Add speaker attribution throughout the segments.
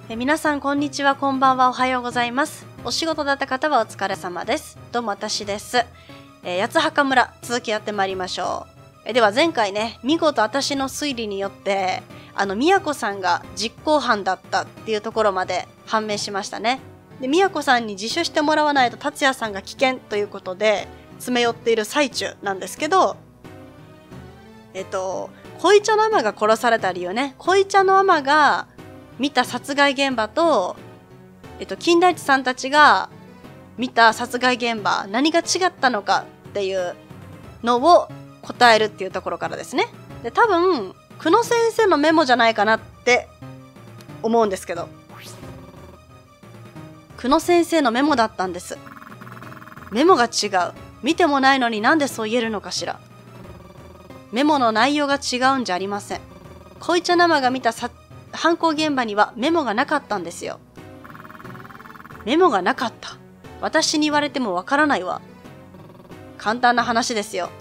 Speaker 1: 皆さんこんにちは、こんばんは、おはようございます。お仕事だった方はお疲れ様です。どうも私です。八つ墓村、続きやってまいりましょう。では前回ね、見事私の推理によって、宮子さんが実行犯だったっていうところまで判明しましたね。で、宮子さんに自首してもらわないと達也さんが危険ということで、詰め寄っている最中なんですけど、恋茶の尼が殺された理由ね、恋茶の尼が見た殺害現場と、金田一さんたちが見た殺害現場、何が違ったのかっていうのを答えるっていうところからですね。で、多分、久野先生のメモじゃないかなって思うんですけど。久野先生のメモだったんです。メモが違う。見てもないのになんでそう言えるのかしら。メモの内容が違うんじゃありません。恋茶生が見た犯行現場にはメモがなかったんですよ。メモがなかった。私に言われてもわからないわ。簡単な話ですよ。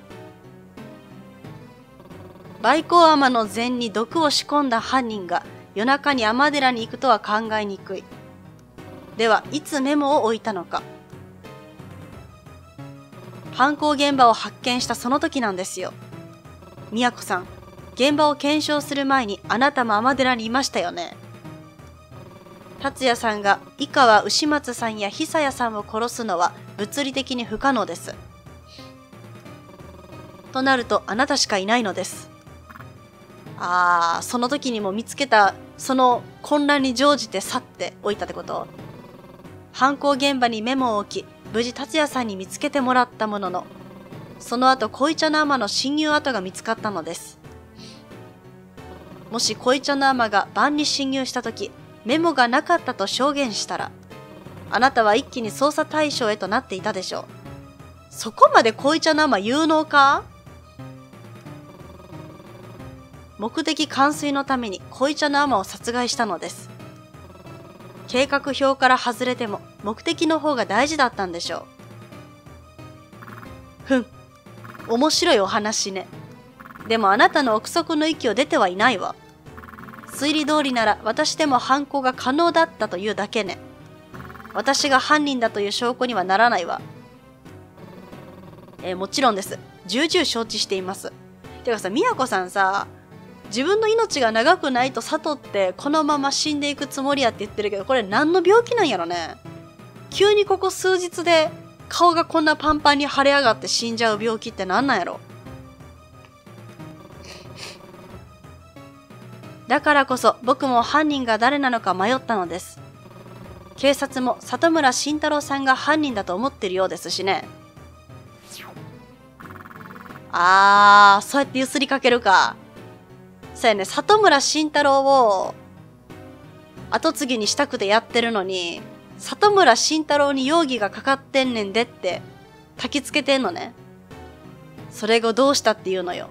Speaker 1: 梅光尼の禅に毒を仕込んだ犯人が夜中に尼寺に行くとは考えにくい。では、いつメモを置いたのか。犯行現場を発見したその時なんですよ。宮子さん、現場を検証する前にあなたも尼寺にいましたよね。達也さんが井川牛松さんや久谷さんを殺すのは物理的に不可能です。となるとあなたしかいないのです。その時にも見つけた、その混乱に乗じて去っておいたってこと？犯行現場にメモを置き、無事達也さんに見つけてもらったものの、その後恋茶の尼の侵入跡が見つかったのです。もし恋茶の尼が晩に侵入した時、メモがなかったと証言したら、あなたは一気に捜査対象へとなっていたでしょう。そこまで恋茶の尼有能か？目的完遂のために恋茶の尼を殺害したのです。計画表から外れても目的の方が大事だったんでしょう。面白いお話ね。でもあなたの憶測の域を出てはいないわ。推理通りなら私でも犯行が可能だったというだけね。私が犯人だという証拠にはならないわ。もちろんです。重々承知しています。てかさ、宮子さんさ、自分の命が長くないと悟ってこのまま死んでいくつもりやって言ってるけど、これ何の病気なんやろね。急にここ数日で顔がこんなパンパンに腫れ上がって死んじゃう病気ってなんなんやろ。だからこそ僕も犯人が誰なのか迷ったのです。警察も里村慎太郎さんが犯人だと思ってるようですしね。そうやってゆすりかけるか。そうやね、里村慎太郎を後継ぎにしたくてやってるのに、里村慎太郎に容疑がかかってんねんでって焚きつけてんのね。それがどうしたっていうのよ。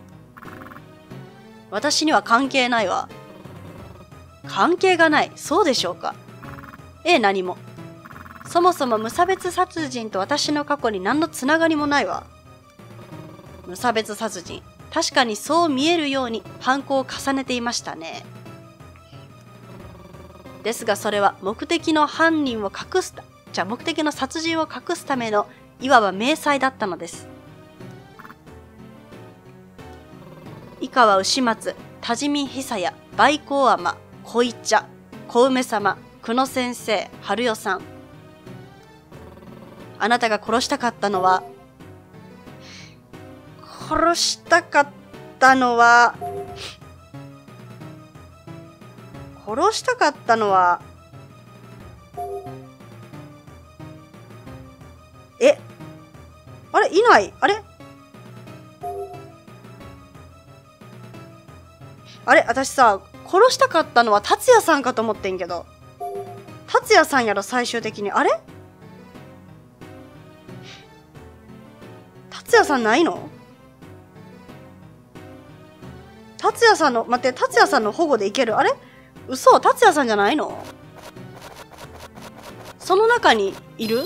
Speaker 1: 私には関係ないわ。関係がない。そうでしょうか。何も。そもそも無差別殺人と私の過去に何のつながりもないわ。無差別殺人。確かにそう見えるように犯行を重ねていましたね。ですがそれは目的の殺人を隠すためのいわば迷彩だったのです。井川牛松、多治見久也、梅光尼、恋茶、小梅様、久野先生、春代さん。あなたが殺したかったのは、あれいない。私さ、殺したかったのは達也さんかと思ってんけど。達也さんやろ、最終的に。あれ達也さんないの？達也さんの保護でいける？あれ？嘘？達也さんじゃないの？その中にいる？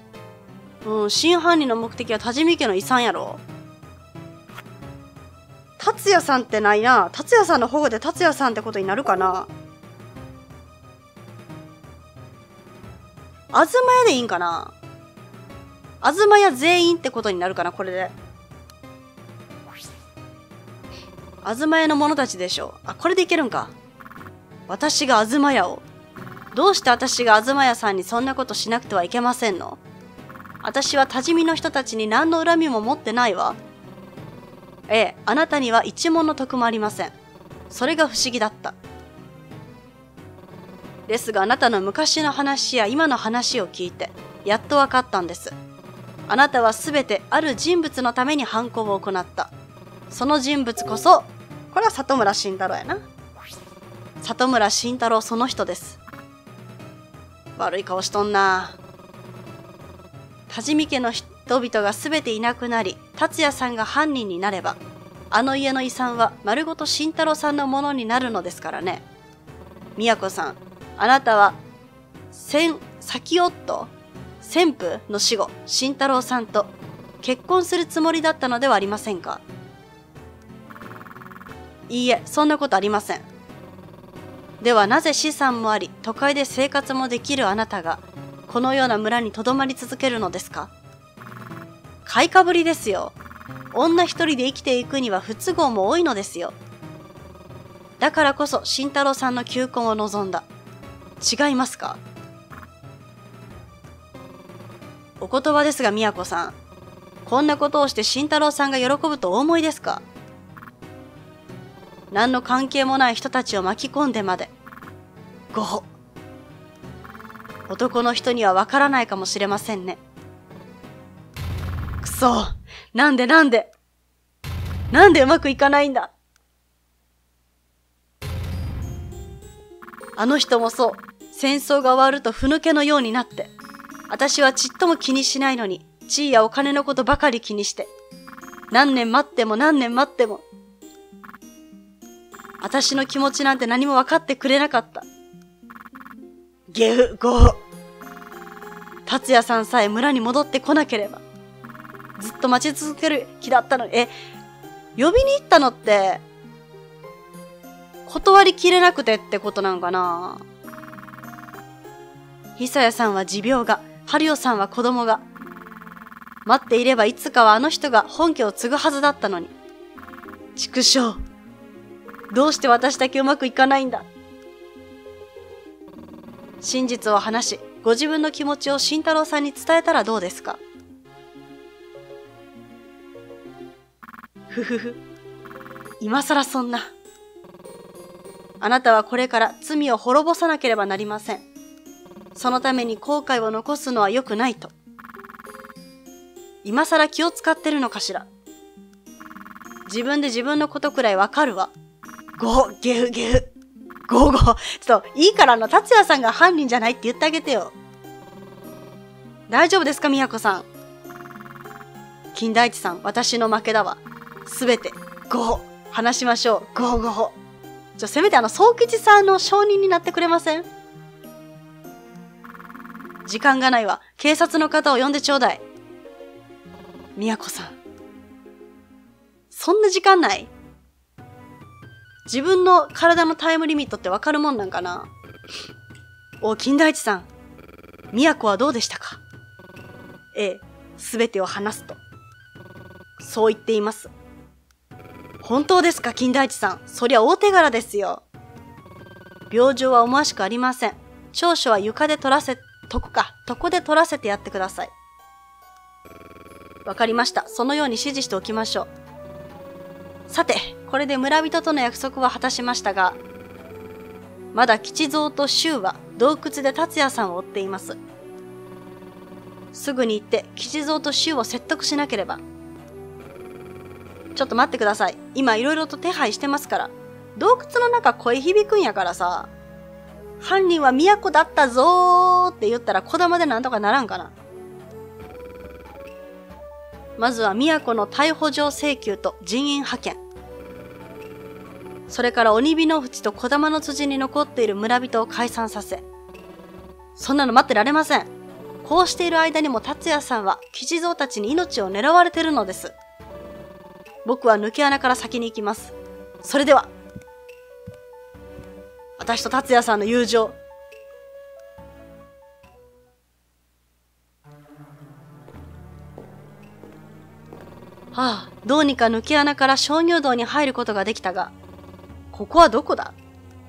Speaker 1: 真犯人の目的は多治見家の遺産やろ。 達也さんってないな。達也さんの保護で達也さんってことになるかな。東屋でいいんかな。東屋全員ってことになるかな、これで。東屋の者たちでしょ。あ、これでいけるんか。私が東屋を。どうして私が東屋さんにそんなことしなくてはいけませんの？私は多治見の人たちに何の恨みも持ってないわ。ええ、あなたには一文の得もありません。それが不思議だった。ですがあなたの昔の話や今の話を聞いて、やっとわかったんです。あなたはすべてある人物のために犯行を行った。その人物こそ、これは里村慎太郎やな。里村慎太郎その人です。悪い顔しとんな。多治見家の人々がすべていなくなり、達也さんが犯人になれば、あの家の遺産は丸ごと慎太郎さんのものになるのですからね。宮子さん、あなたは、先夫の死後、慎太郎さんと結婚するつもりだったのではありませんか？いいえ、そんなことありません。ではなぜ資産もあり、都会で生活もできるあなたが、このような村に留まり続けるのですか？買いかぶりですよ。女一人で生きていくには不都合も多いのですよ。だからこそ慎太郎さんの求婚を望んだ。違いますか？お言葉ですが宮子さん、こんなことをして慎太郎さんが喜ぶとお思いですか？何の関係もない人たちを巻き込んでまで。ごほ。男の人にはわからないかもしれませんね。くそ、なんでうまくいかないんだ。あの人もそう、戦争が終わるとふぬけのようになって、私はちっとも気にしないのに、地位やお金のことばかり気にして、何年待っても、私の気持ちなんて何も分かってくれなかった。ゲフ、ゴー。達也さんさえ村に戻ってこなければ、ずっと待ち続ける気だったのに、呼びに行ったのって、断りきれなくてってことなのかな。久也さんは持病が、春代さんは子供が。待っていればいつかはあの人が本家を継ぐはずだったのに。畜生。どうして私だけうまくいかないんだ。真実を話し、ご自分の気持ちを慎太郎さんに伝えたらどうですか。ふふふ。今さらそんな。あなたはこれから罪を滅ぼさなければなりません。そのために後悔を残すのは良くないと。今さら気を使ってるのかしら。自分で自分のことくらいわかるわ。ゲフ。ちょっと、いいから達也さんが犯人じゃないって言ってあげてよ。大丈夫ですか、宮子さん。金田一さん、私の負けだわ。すべて、話しましょう。せめて宗吉さんの証人になってくれません？時間がないわ。警察の方を呼んでちょうだい。宮子さん。そんな時間ない？自分の体のタイムリミットってわかるもんなんかな。金田一さん。宮子はどうでしたか？すべてを話すと。そう言っています。本当ですか、金田一さん。そりゃ大手柄ですよ。病状は思わしくありません。長所は床で取らせてやってください。わかりました。そのように指示しておきましょう。さて、これで村人との約束は果たしましたが、まだ吉蔵と周は洞窟で達也さんを追っています。すぐに行って吉蔵と周を説得しなければ。ちょっと待ってください。今いろいろと手配してますから。洞窟の中声響くんやからさ。犯人は都だったぞーって言ったら小玉でなんとかならんかな。まずは都の逮捕状請求と人員派遣。それから鬼火の淵と小玉の辻に残っている村人を解散させ。そんなの待ってられません。こうしている間にも達也さんは吉蔵たちに命を狙われてるのです。 僕は抜け穴から先に行きます。それでは。私と達也さんの友情。はあ、どうにか抜け穴から鍾乳洞に入ることができたが、ここはどこだ？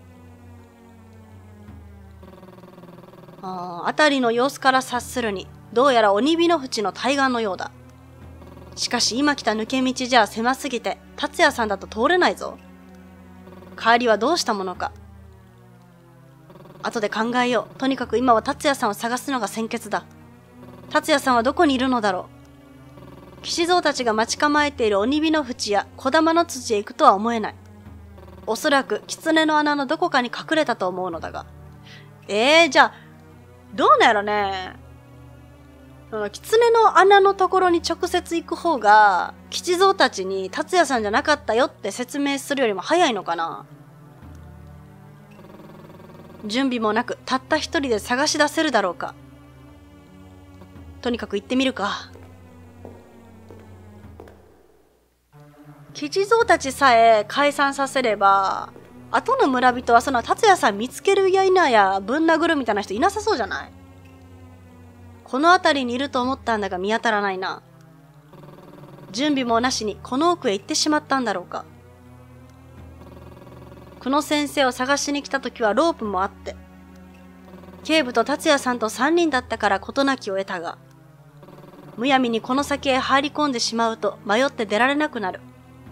Speaker 1: 辺りの様子から察するに、どうやら鬼火の淵の対岸のようだ。しかし今来た抜け道じゃ狭すぎて、達也さんだと通れないぞ。帰りはどうしたものか。後で考えよう。とにかく今は達也さんを探すのが先決だ。達也さんはどこにいるのだろう。騎士像たちが待ち構えている鬼火の淵や小玉の土へ行くとは思えない。おそらく狐の穴のどこかに隠れたと思うのだが。じゃあ、どうなんやろね。狐の穴のところに直接行く方が、吉蔵たちに達也さんじゃなかったよって説明するよりも早いのかな。準備もなく、たった一人で探し出せるだろうか。とにかく行ってみるか。吉蔵たちさえ解散させれば、後の村人はその達也さん見つけるや否やぶん殴るみたいな人いなさそうじゃない？この辺りにいると思ったんだが見当たらないな。準備もなしにこの奥へ行ってしまったんだろうか。久野先生を探しに来た時はロープもあって、警部と達也さんと3人だったから事なきを得たが、むやみにこの先へ入り込んでしまうと迷って出られなくなる。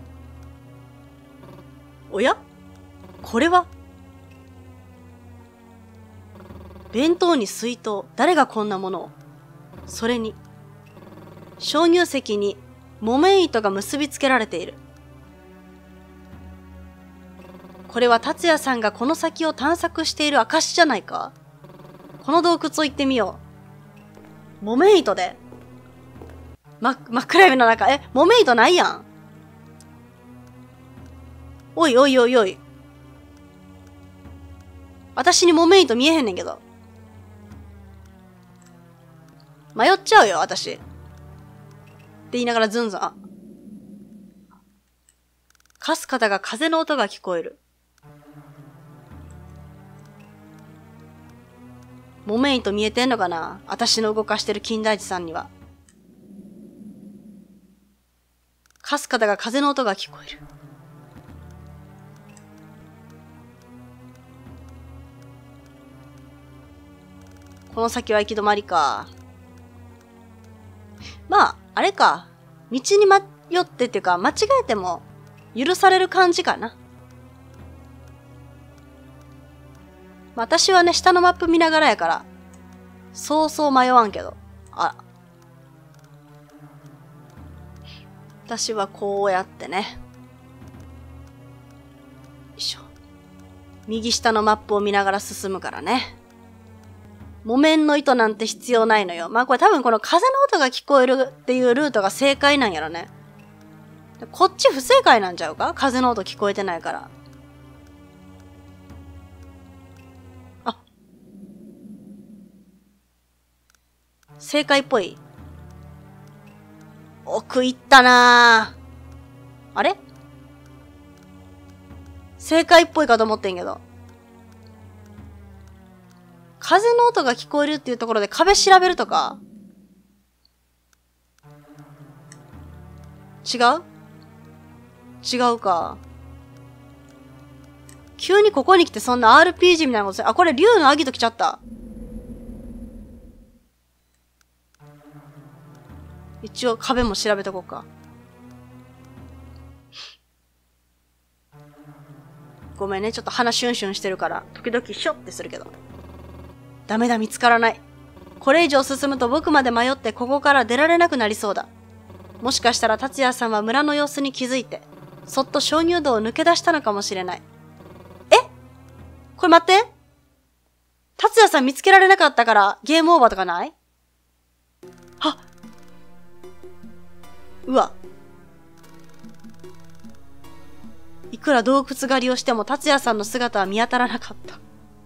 Speaker 1: おや？これは？弁当に水筒、誰がこんなものを。それに、鍾乳石に木綿糸が結びつけられている。これは達也さんがこの先を探索している証じゃないか。この洞窟を行ってみよう。木綿糸で。真っ暗闇の中、木綿糸ないやん。おいおいおいおい。私に木綿糸見えへんねんけど。迷っちゃうよ、私。って言いながらズンズン。かすかだが風の音が聞こえる。木綿糸見えてんのかな？私の動かしてる金田一さんには。かすかだが風の音が聞こえる。この先は行き止まりか。まあ、あれか。道に迷ってっていうか、間違えても許される感じかな。私はね、下のマップ見ながらやから、そうそう迷わんけど。私はこうやってね。よいしょ。右下のマップを見ながら進むからね。木綿の糸なんて必要ないのよ。まあこれ多分この風の音が聞こえるっていうルートが正解なんやろね。こっち不正解なんちゃうか？風の音聞こえてないから。正解っぽい。奥行ったなぁ。あれ？正解っぽいかと思ってんけど。風の音が聞こえるっていうところで壁調べるとか？違うか。急にここに来てそんな RPG みたいなことする。これ竜のアギト来ちゃった。一応壁も調べとこうか。ごめんね、ちょっと鼻シュンシュンしてるから、時々ショッってするけど。ダメだ、見つからない。これ以上進むと僕まで迷ってここから出られなくなりそうだ。もしかしたら達也さんは村の様子に気づいて、そっと鍾乳洞を抜け出したのかもしれない。これ待って。達也さん見つけられなかったからゲームオーバーとかない？うわ。いくら洞窟狩りをしても達也さんの姿は見当たらなかった。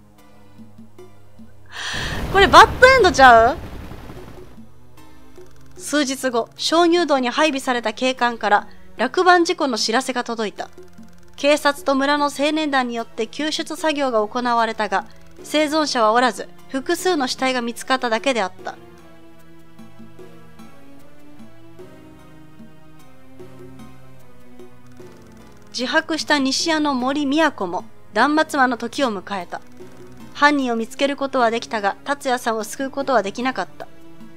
Speaker 1: これバッドエンドちゃう？数日後、鍾乳洞に配備された警官から落盤事故の知らせが届いた。警察と村の青年団によって救出作業が行われたが、生存者はおらず、複数の死体が見つかっただけであった。自白した西屋の森都も断末魔の時を迎えた。犯人を見つけることはできたが、達也さんを救うことはできなかった。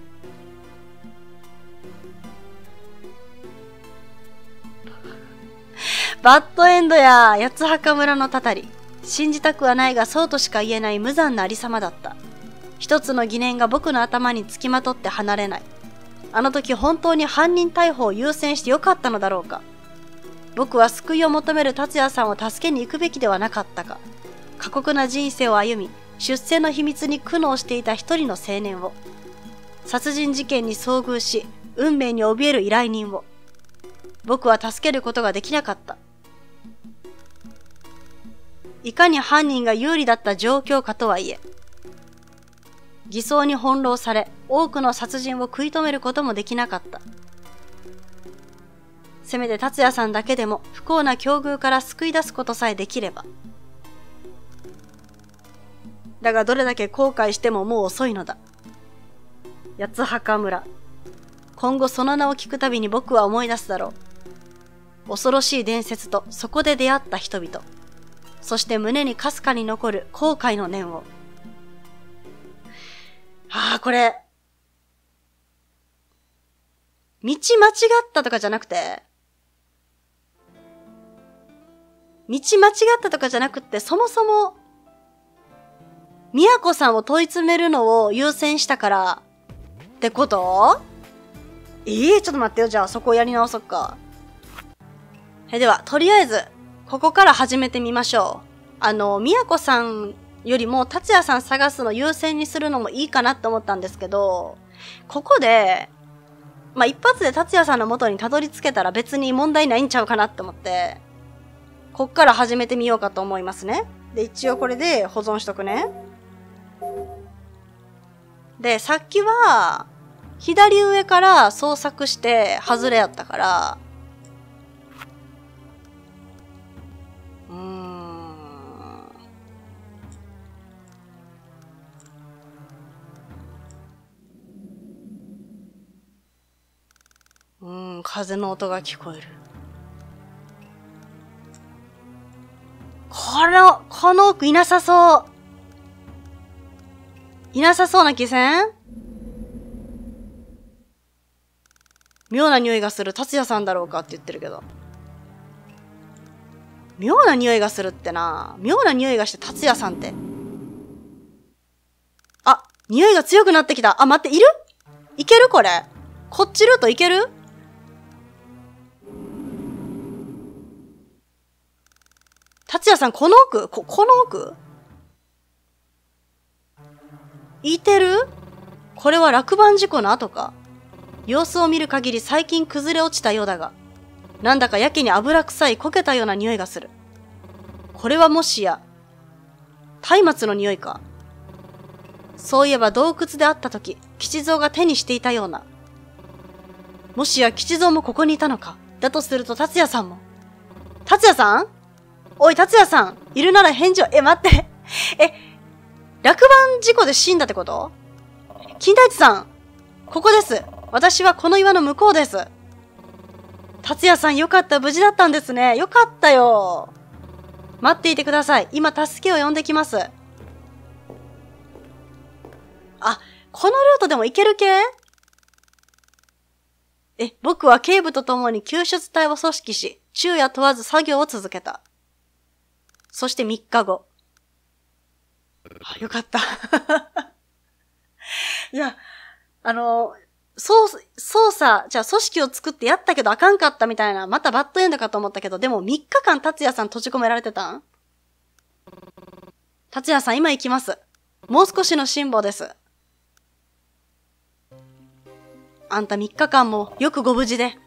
Speaker 1: バッドエンドや八つ墓村のたたり。信じたくはないがそうとしか言えない無残なありさまだった。一つの疑念が僕の頭につきまとって離れない。あの時本当に犯人逮捕を優先してよかったのだろうか。僕は救いを求める達也さんを助けに行くべきではなかったか。過酷な人生を歩み、出世の秘密に苦悩していた一人の青年を。殺人事件に遭遇し、運命に怯える依頼人を。僕は助けることができなかった。いかに犯人が有利だった状況かとはいえ、偽装に翻弄され、多くの殺人を食い止めることもできなかった。せめて達也さんだけでも不幸な境遇から救い出すことさえできれば。だがどれだけ後悔してももう遅いのだ。八つ墓村。今後その名を聞くたびに僕は思い出すだろう。恐ろしい伝説とそこで出会った人々。そして胸にかすかに残る後悔の念を。これ。道間違ったとかじゃなくて、そもそも、都さんを問い詰めるのを優先したから、ってこと？ちょっと待ってよ。じゃあそこをやり直そっか。では、とりあえず、ここから始めてみましょう。都さんよりも達也さん探すの優先にするのもいいかなって思ったんですけど、ここで、一発で達也さんの元にたどり着けたら別に問題ないんちゃうかなって思って、こっから始めてみようかと思いますね。で、一応これで保存しとくね。で、さっきは、左上から捜索して外れやったから、風の音が聞こえる。この奥いなさそう。いなさそうな気せん？妙な匂いがする達也さんだろうかって言ってるけど。妙な匂いがするってな。妙な匂いがして達也さんって。匂いが強くなってきた。待って、いる？いけるこれ。こっちルートいける？達也さん、この奥？この奥？いてる？これは落盤事故の後か。様子を見る限り最近崩れ落ちたようだが、なんだかやけに油臭い焦げたような匂いがする。これはもしや、松明の匂いか。そういえば洞窟で会った時、吉蔵が手にしていたような。もしや吉蔵もここにいたのか。だとすると達也さんも。達也さん？おい、達也さん、いるなら返事を。待って。落盤事故で死んだってこと？金田一さん、ここです。私はこの岩の向こうです。達也さん、よかった。無事だったんですね。よかったよ。待っていてください。今、助けを呼んできます。このルートでも行ける系？僕は警部と共に救出隊を組織し、昼夜問わず作業を続けた。そして3日後。よかった。いや、捜査、じゃあ組織を作ってやったけどあかんかったみたいな、またバッドエンドかと思ったけど、でも3日間達也さん閉じ込められてたん？達也さん、今行きます。もう少しの辛抱です。あんた3日間もよくご無事で。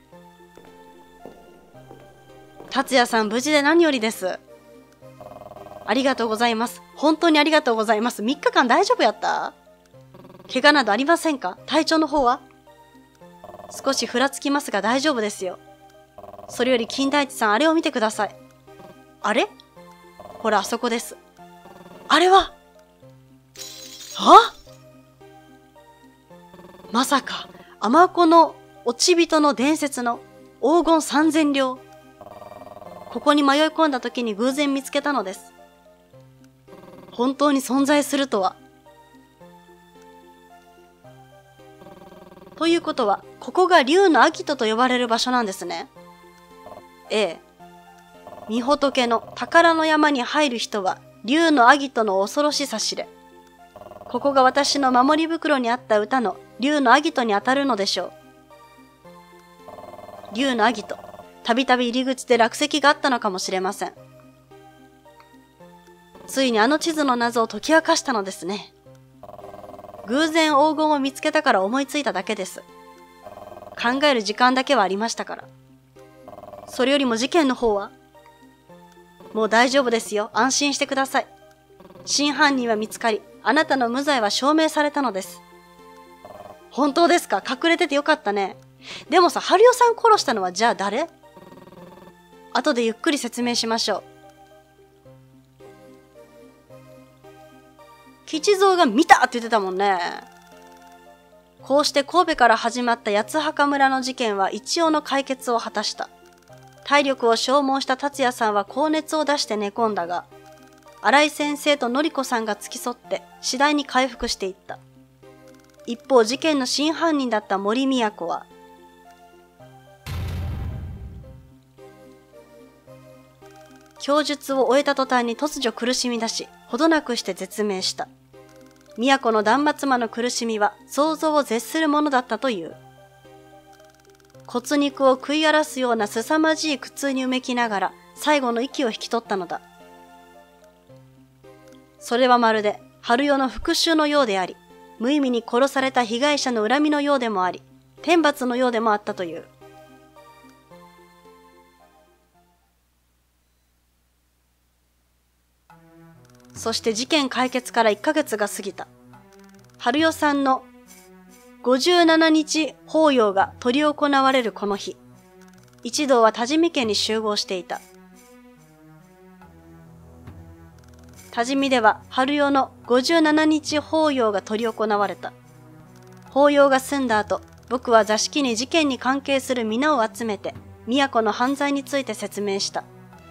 Speaker 1: 達也さん、無事で何よりです。ありがとうございます。本当にありがとうございます。3日間大丈夫やった？怪我などありませんか？体調の方は？少しふらつきますが大丈夫ですよ。 それより金田一さん、あれを見てください。あれ？ほら、あそこです。あれは？まさか、尼子の落ち人の伝説の黄金3000両。ここに迷い込んだ時に偶然見つけたのです。本当に存在するとは。ということは、ここが竜の秋戸と呼ばれる場所なんですね。ええ。御仏の宝の山に入る人は、竜の秋戸の恐ろしさ知れ。ここが私の守り袋にあった歌の竜の秋戸にあたるのでしょう。竜の秋戸、たびたび入り口で落石があったのかもしれません。ついにあの地図の謎を解き明かしたのですね。偶然黄金を見つけたから思いついただけです。考える時間だけはありましたから。それよりも事件の方は？もう大丈夫ですよ。安心してください。真犯人は見つかり、あなたの無罪は証明されたのです。本当ですか？隠れててよかったね。でもさ、春代さん殺したのはじゃあ誰？後でゆっくり説明しましょう。吉蔵が見たって言ってたもんね。こうして神戸から始まった八つ墓村の事件は一応の解決を果たした。体力を消耗した達也さんは高熱を出して寝込んだが、新井先生と典子さんが付き添って次第に回復していった。一方、事件の真犯人だった森都は、供述を終えた途端に突如苦しみ出し、ほどなくして絶命した。都の断末魔の苦しみは想像を絶するものだったという。骨肉を食い荒らすような凄まじい苦痛にうめきながら最後の息を引き取ったのだ。それはまるで春代の復讐のようであり、無意味に殺された被害者の恨みのようでもあり、天罰のようでもあったという。そして事件解決から1ヶ月が過ぎた。春代さんの57日法要が執り行われるこの日、一同は多治見家に集合していた。多治見では春代の57日法要が執り行われた。法要が済んだ後、僕は座敷に事件に関係する皆を集めて、都の犯罪について説明した。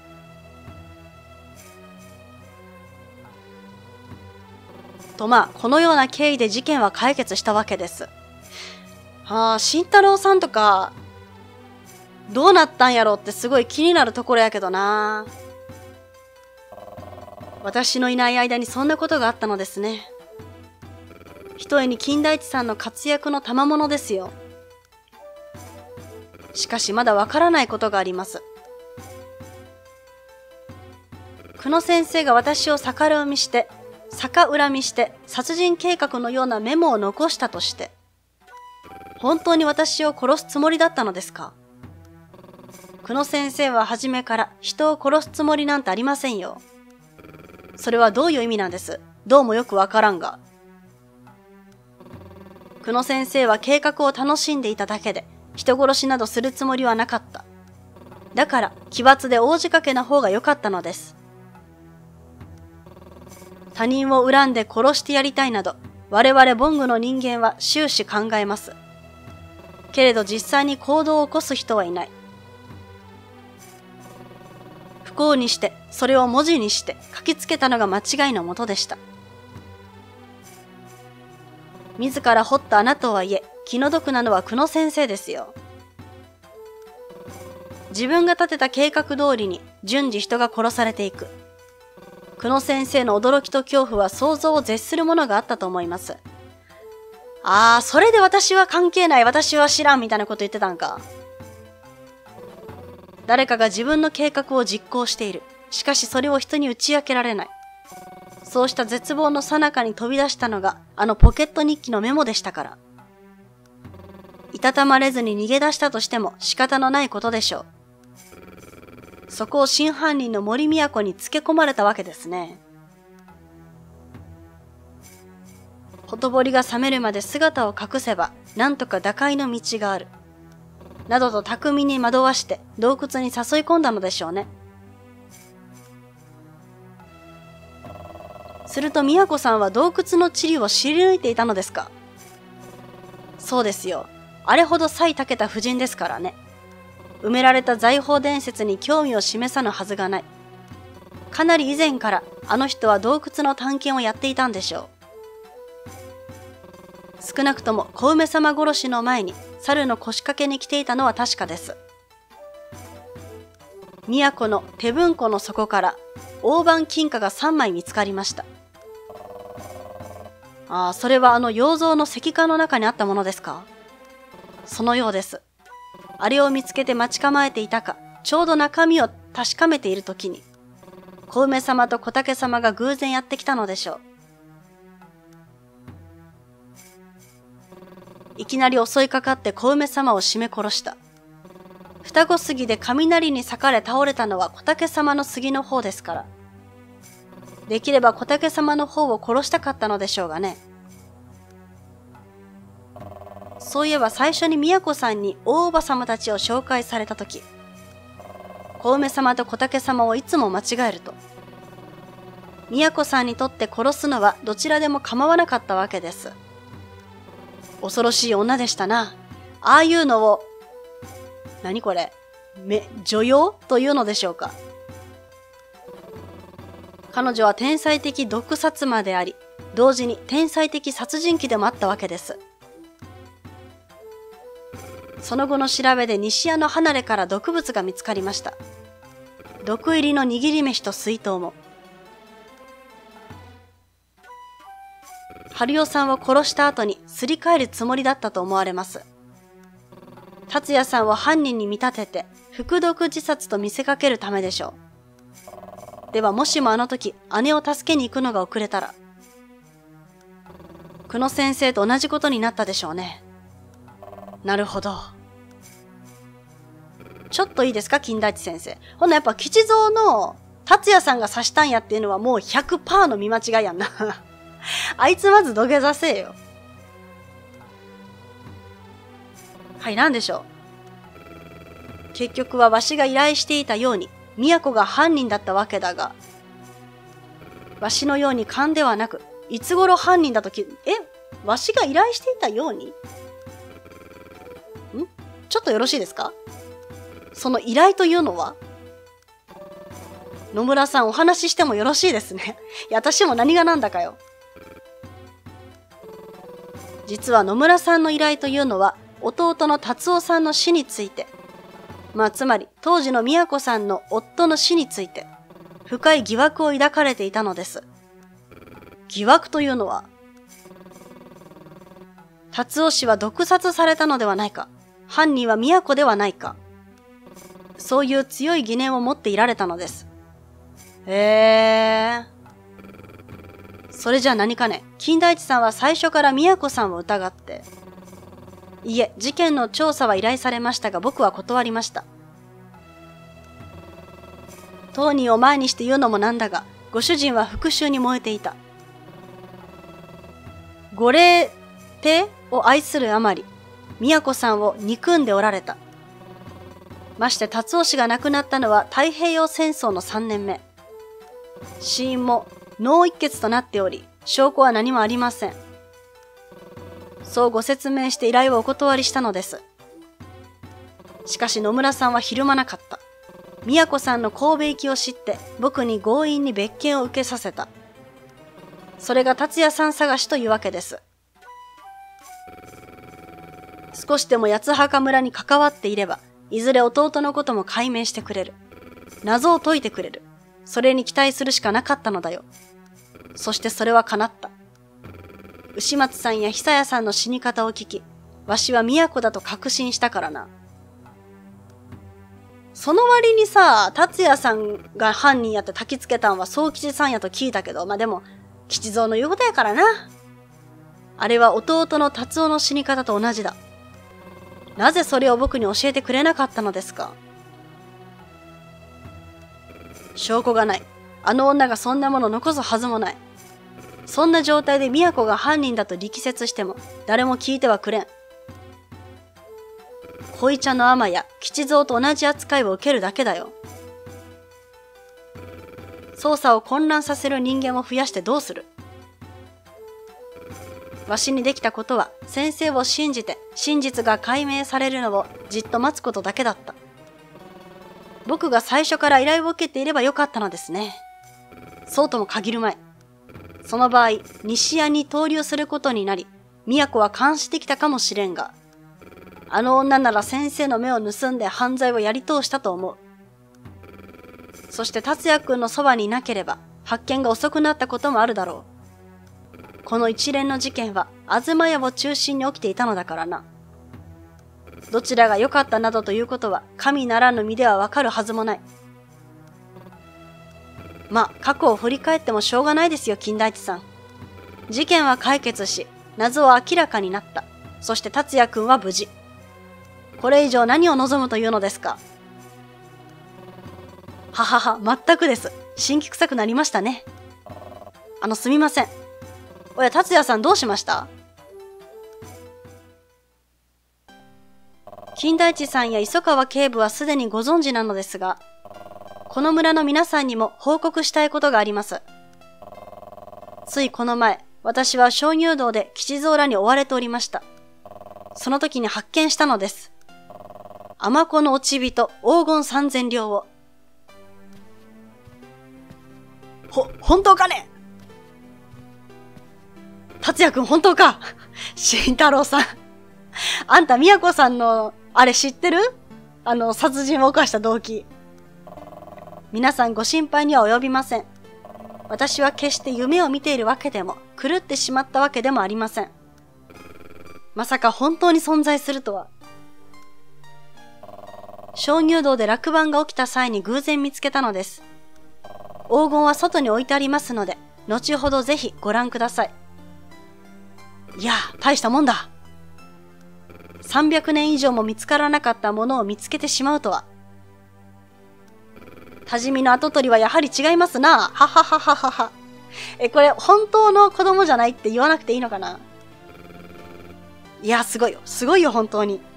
Speaker 1: とこのような経緯で事件は解決したわけです。慎太郎さんとか、どうなったんやろってすごい気になるところやけどな。私のいない間にそんなことがあったのですね。ひとえに金田一さんの活躍の賜物ですよ。しかしまだわからないことがあります。久野先生が私を逆恨みして殺人計画のようなメモを残したとして、本当に私を殺すつもりだったのですか？久野先生は初めから人を殺すつもりなんてありませんよ。それはどういう意味なんです？どうもよくわからんが。久野先生は計画を楽しんでいただけで、人殺しなどするつもりはなかった。だから、奇抜で大仕掛けな方が良かったのです。他人を恨んで殺してやりたいなど、我々ボングの人間は終始考えます。けれど実際に行動を起こす人はいない。不幸にして、それを文字にして書きつけたのが間違いのもとでした。自ら掘った穴とはいえ、気の毒なのは久野先生ですよ。自分が立てた計画通りに順次人が殺されていく。久野先生の驚きと恐怖は想像を絶するものがあったと思います。それで私は関係ない、私は知らんみたいなこと言ってたんか。誰かが自分の計画を実行している。しかしそれを人に打ち明けられない。そうした絶望の最中に飛び出したのがあのポケット日記のメモでしたから。いたたまれずに逃げ出したとしても仕方のないことでしょう。そこを真犯人の森都につけ込まれたわけですね。ほとぼりが冷めるまで姿を隠せば、なんとか打開の道がある。 などと巧みに惑わして洞窟に誘い込んだのでしょうね。すると宮子さんは洞窟の地理を知り抜いていたのですか？そうですよ。あれほど才たけた婦人ですからね。埋められた財宝伝説に興味を示さぬはずがない。かなり以前からあの人は洞窟の探検をやっていたんでしょう。少なくとも小梅様殺しの前に猿の腰掛けに来ていたのは確かです。都の手文庫の底から大判金貨が3枚見つかりました。それはあの洋蔵の石棺の中にあったものですか？そのようです。あれを見つけて待ち構えていたか、ちょうど中身を確かめているときに、小梅様と小竹様が偶然やってきたのでしょう。いきなり襲いかかって小梅様を絞め殺した。双子杉で雷に裂かれ倒れたのは小竹様の杉の方ですから。できれば小竹様の方を殺したかったのでしょうがね。そういえば最初に宮子さんに大叔母様たちを紹介されたとき、小梅様と小竹様をいつも間違えると、宮子さんにとって殺すのはどちらでも構わなかったわけです。恐ろしい女でしたな。ああいうのを、何これ、女妖というのでしょうか。彼女は天才的毒殺魔であり、同時に天才的殺人鬼でもあったわけです。その後の調べで西屋の離れから毒物が見つかりました。毒入りの握り飯と水筒も。春代さんを殺した後にすり替えるつもりだったと思われます。達也さんを犯人に見立てて服毒自殺と見せかけるためでしょう。ではもしもあの時姉を助けに行くのが遅れたら、久野先生と同じことになったでしょうね。なるほど。ちょっといいですか、金田一先生。ほんなやっぱ吉蔵の達也さんが刺したんやっていうのはもう 100% の見間違いやんな。あいつまず土下座せえよ。はい、なんでしょう。結局はわしが依頼していたように、都が犯人だったわけだが、わしのように勘ではなく、いつ頃犯人だとわしが依頼していたように？ちょっとよろしいですか？その依頼というのは？野村さんお話ししてもよろしいですね。いや、私も何がなんだかよ。実は野村さんの依頼というのは、弟の達夫さんの死について、つまり当時の都さんの夫の死について、深い疑惑を抱かれていたのです。疑惑というのは、達夫氏は毒殺されたのではないか、犯人は都ではないか、そういう強い疑念を持っていられたのです。それじゃ何かね、金田一さんは最初から都さんを疑って、いえ、事件の調査は依頼されましたが僕は断りました。当人を前にして言うのもなんだが、ご主人は復讐に燃えていた。ご霊帝を愛するあまり、都さんを憎んでおられた。まして達夫氏が亡くなったのは太平洋戦争の3年目。死因も脳一血となっており、証拠は何もありません。そうご説明して依頼をお断りしたのです。しかし野村さんはひるまなかった。都さんの神戸行きを知って僕に強引に別件を受けさせた。それが達也さん探しというわけです。少しでも八幡村に関わっていれば、いずれ弟のことも解明してくれる。謎を解いてくれる。それに期待するしかなかったのだよ。そしてそれは叶った。牛松さんや久谷さんの死に方を聞き、わしは都だと確信したからな。その割にさ、達也さんが犯人やって焚きつけたんは宗吉さんやと聞いたけど、でも、吉蔵の言うことやからな。あれは弟の達夫の死に方と同じだ。なぜそれを僕に教えてくれなかったのですか？証拠がない。あの女がそんなもの残すはずもない。そんな状態で都が犯人だと力説しても誰も聞いてはくれん。 恋茶の尼や吉蔵と同じ扱いを受けるだけだよ。捜査を混乱させる人間を増やしてどうする？わしにできたことは先生を信じて真実が解明されるのをじっと待つことだけだった。僕が最初から依頼を受けていればよかったのですね。そうとも限るまい。その場合、西屋に投留することになり、都は監視できたかもしれんが、あの女なら先生の目を盗んで犯罪をやり通したと思う。そして達也くんのそばにいなければ、発見が遅くなったこともあるだろう。この一連の事件は、東屋を中心に起きていたのだからな。どちらが良かったなどということは、神ならぬ身ではわかるはずもない。まあ、過去を振り返ってもしょうがないですよ、金田一さん。事件は解決し、謎は明らかになった。そして達也くんは無事。これ以上何を望むというのですか？ははは、全くです。辛気臭くなりましたね。すみません。おや、達也さんどうしました？金田一さんや磯川警部はすでにご存知なのですが、この村の皆さんにも報告したいことがあります。ついこの前、私は鍾乳洞で吉蔵らに追われておりました。その時に発見したのです。尼子の落ち人、黄金3000両を。本当かね？達也くん本当か？慎太郎さん。あんた都さんの、あれ知ってる？殺人を犯した動機。皆さんご心配には及びません。私は決して夢を見ているわけでも、狂ってしまったわけでもありません。まさか本当に存在するとは。鍾乳洞で落盤が起きた際に偶然見つけたのです。黄金は外に置いてありますので、後ほどぜひご覧ください。いや、大したもんだ。300年以上も見つからなかったものを見つけてしまうとは。多治見の跡取りはやはり違いますな。はははははは。これ本当の子供じゃないって言わなくていいのかな？いや、すごいよ。すごいよ、本当に。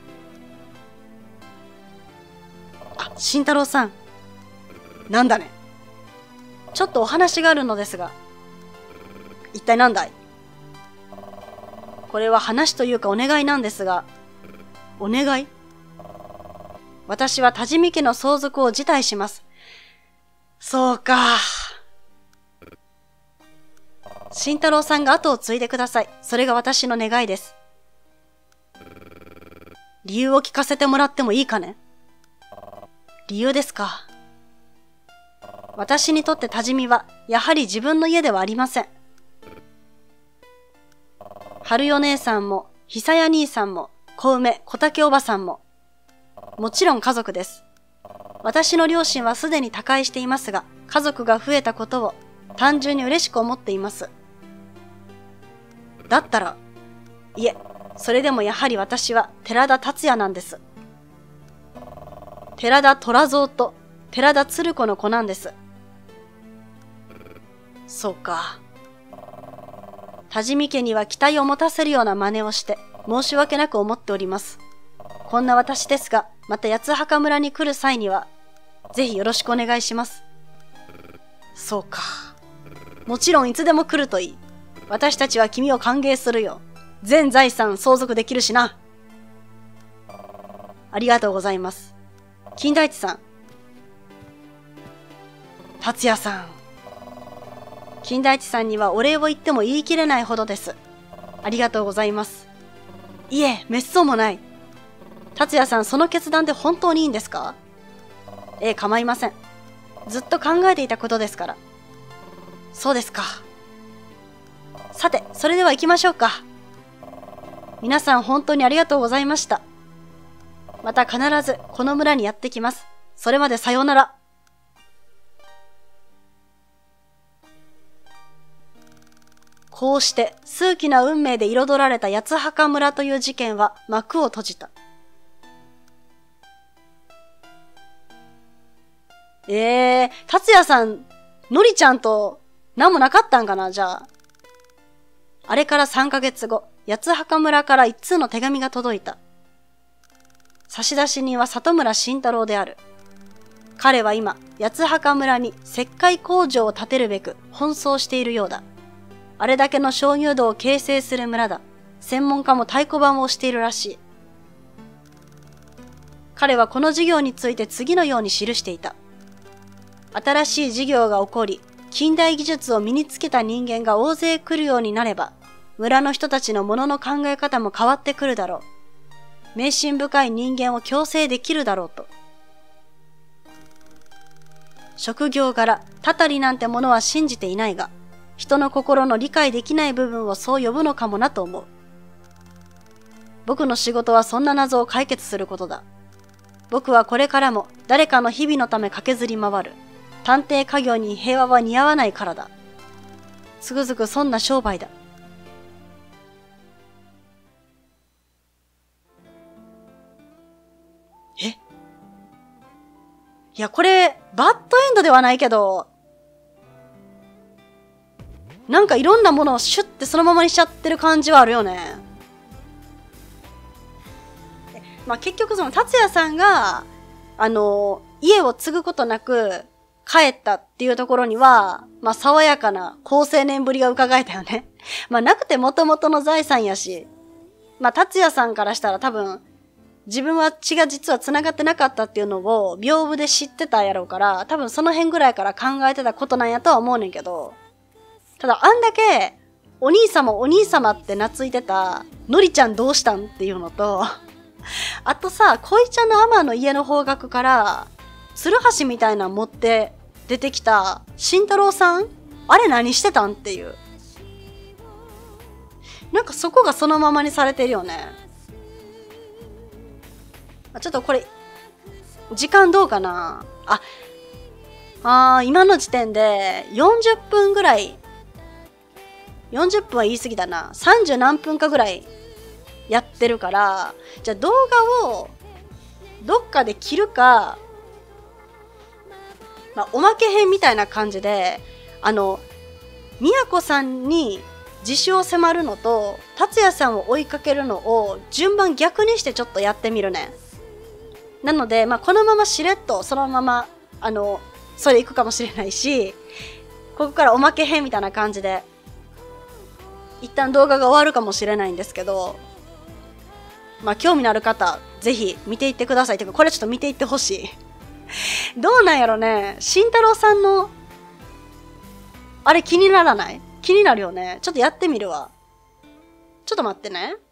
Speaker 1: あ、慎太郎さん。なんだね。ちょっとお話があるのですが。一体なんだい？これは話というかお願いなんですが。お願い？私は多治見家の相続を辞退します。そうか。慎太郎さんが後を継いでください。それが私の願いです。理由を聞かせてもらってもいいかね？理由ですか。私にとって多治見は、やはり自分の家ではありません。春代姉さんも、久屋兄さんも、小梅、小竹おばさんも、もちろん家族です。私の両親はすでに他界していますが、家族が増えたことを単純に嬉しく思っています。だったら、いえ、それでもやはり私は寺田達也なんです。寺田虎蔵と寺田鶴子の子なんです。そうか。多治見家には期待を持たせるような真似をして申し訳なく思っております。こんな私ですが、また八幡村に来る際には、ぜひよろしくお願いします。そうか。もちろんいつでも来るといい。私たちは君を歓迎するよ。全財産相続できるしな。ありがとうございます。金田一さん。達也さん。金田一さんにはお礼を言っても言い切れないほどです。ありがとうございます。いえ、めっそうもない。達也さん、その決断で本当にいいんですか？ええ、構いません。ずっと考えていたことですから。そうですか。さて、それでは行きましょうか。皆さん本当にありがとうございました。また必ずこの村にやってきます。それまでさようなら。こうして数奇な運命で彩られた八幡村という事件は幕を閉じた。達也さん、のりちゃんと何もなかったんかな、じゃあ。あれから3ヶ月後、八幡村から一通の手紙が届いた。 差出人は里村慎太郎である。彼は今、八墓村に石灰工場を建てるべく奔走しているようだ。あれだけの鍾乳洞を形成する村だ。専門家も太鼓判を押しているらしい。彼はこの事業について次のように記していた。新しい事業が起こり、近代技術を身につけた人間が大勢来るようになれば、村の人たちのものの考え方も変わってくるだろう。迷信深い人間を強制できるだろうと。職業柄、たたりなんてものは信じていないが、人の心の理解できない部分をそう呼ぶのかもなと思う。僕の仕事はそんな謎を解決することだ。僕はこれからも誰かの日々のため駆けずり回る。探偵家業に平和は似合わないからだ。つくづくそんな商売だ。え？いや、これ、バッドエンドではないけど、なんかいろんなものをシュッてそのままにしちゃってる感じはあるよね。まあ結局その達也さんが、家を継ぐことなく帰ったっていうところには、まあ爽やかな好青年ぶりが伺えたよね。まあなくて元々の財産やし、まあ達也さんからしたら多分、自分は血が実は繋がってなかったっていうのを屏風で知ってたやろうから、多分その辺ぐらいから考えてたことなんやとは思うねんけど、ただあんだけ、お兄様って懐いてた、のりちゃんどうしたんっていうのと、あとさ、恋ちゃんのアマの家の方角から、鶴橋みたいなの持って出てきた、慎太郎さんあれ何してたんっていう。なんかそこがそのままにされてるよね。ちょっとこれ、時間どうかな今の時点で40分ぐらい、40分は言い過ぎだな。30何分かぐらいやってるから、じゃあ動画をどっかで切るか、まあ、おまけ編みたいな感じで、宮子さんに自首を迫るのと、達也さんを追いかけるのを順番逆にしてちょっとやってみるね。なので、まあ、このまましれっと、そのまま、それ行くかもしれないし、ここからおまけ編みたいな感じで、一旦動画が終わるかもしれないんですけど、まあ、興味のある方、ぜひ見ていってください。てか、これちょっと見ていってほしい。どうなんやろね。慎太郎さんの、あれ気にならない？気になるよね。ちょっとやってみるわ。ちょっと待ってね。